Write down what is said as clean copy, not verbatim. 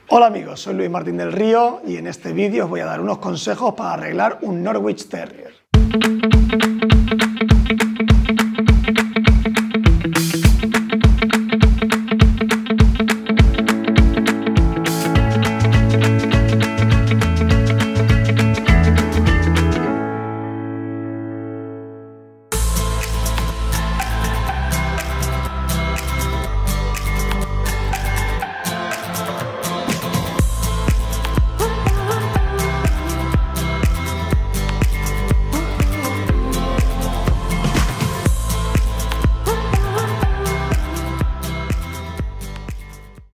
Hola amigos, soy Luis Martín del Río y en este vídeo os voy a dar unos consejos para arreglar un Norwich Terrier.